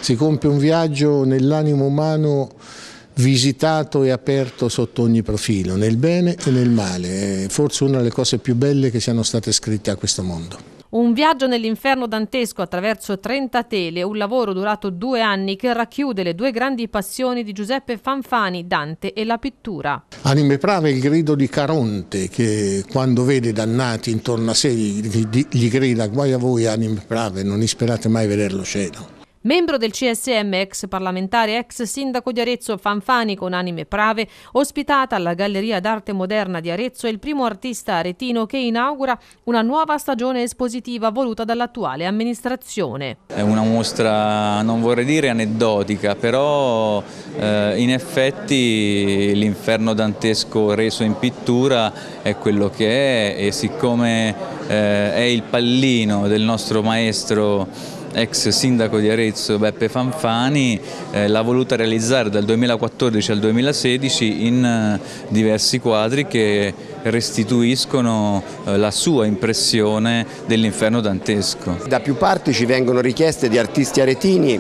Si compie un viaggio nell'animo umano visitato e aperto sotto ogni profilo, nel bene e nel male. È forse una delle cose più belle che siano state scritte a questo mondo. Un viaggio nell'inferno dantesco attraverso 30 tele, un lavoro durato 2 anni che racchiude le 2 grandi passioni di Giuseppe Fanfani, Dante e la pittura. Anime prave è il grido di Caronte che quando vede dannati intorno a sé gli grida: guai a voi anime prave, non isperate mai vedere lo cielo. Membro del CSM, ex parlamentare, ex sindaco di Arezzo, Fanfani con Anime Prave, ospitata alla Galleria d'Arte Moderna di Arezzo, è il primo artista aretino che inaugura una nuova stagione espositiva voluta dall'attuale amministrazione. È una mostra, non vorrei dire aneddotica, però in effetti l'inferno dantesco reso in pittura è quello che è, e siccome è il pallino del nostro maestro ex sindaco di Arezzo Beppe Fanfani, l'ha voluta realizzare dal 2014 al 2016 in diversi quadri che restituiscono la sua impressione dell'inferno dantesco. Da più parti ci vengono richieste di artisti aretini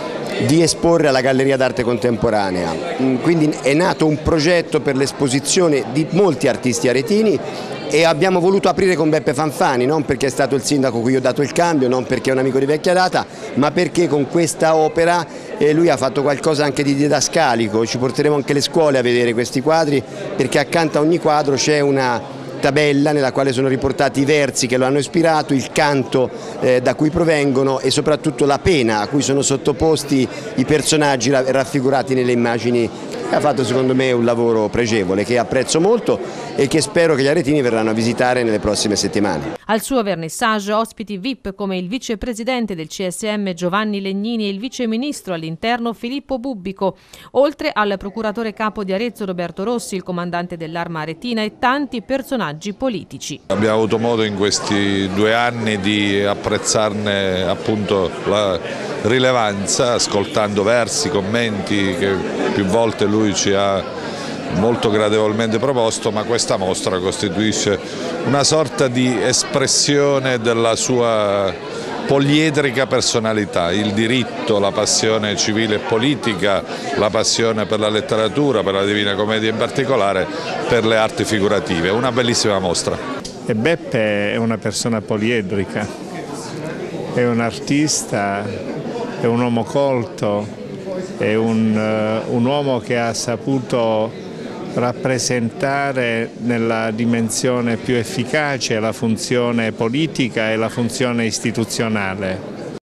di esporre alla Galleria d'Arte Contemporanea, quindi è nato un progetto per l'esposizione di molti artisti aretini e abbiamo voluto aprire con Beppe Fanfani, non perché è stato il sindaco cui ho dato il cambio, non perché è un amico di vecchia data, ma perché con questa opera lui ha fatto qualcosa anche di didascalico. Ci porteremo anche le scuole a vedere questi quadri, perché accanto a ogni quadro c'è una tabella nella quale sono riportati i versi che lo hanno ispirato, il canto da cui provengono e soprattutto la pena a cui sono sottoposti i personaggi raffigurati nelle immagini. Ha fatto secondo me un lavoro pregevole che apprezzo molto e che spero che gli aretini verranno a visitare nelle prossime settimane. Al suo vernissage ospiti VIP come il vicepresidente del CSM Giovanni Legnini e il viceministro all'interno Filippo Bubbico, oltre al procuratore capo di Arezzo Roberto Rossi, il comandante dell'Arma Aretina e tanti personaggi politici. Abbiamo avuto modo in questi 2 anni di apprezzarne appunto la rilevanza, ascoltando versi, commenti che più volte lui ci ha molto gradevolmente proposto, ma questa mostra costituisce una sorta di espressione della sua poliedrica personalità, il diritto, la passione civile e politica, la passione per la letteratura, per la Divina Commedia in particolare, per le arti figurative. Una bellissima mostra. E Beppe è una persona poliedrica, è un artista, è un uomo colto, è un uomo che ha saputo rappresentare nella dimensione più efficace la funzione politica e la funzione istituzionale.